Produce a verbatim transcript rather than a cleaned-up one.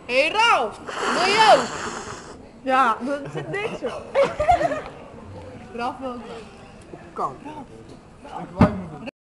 Hé hey, Ralf, wil je ook? Ja, dat zit niks zo. Ralf wil ook wel. Kan. Ik wou je moeten.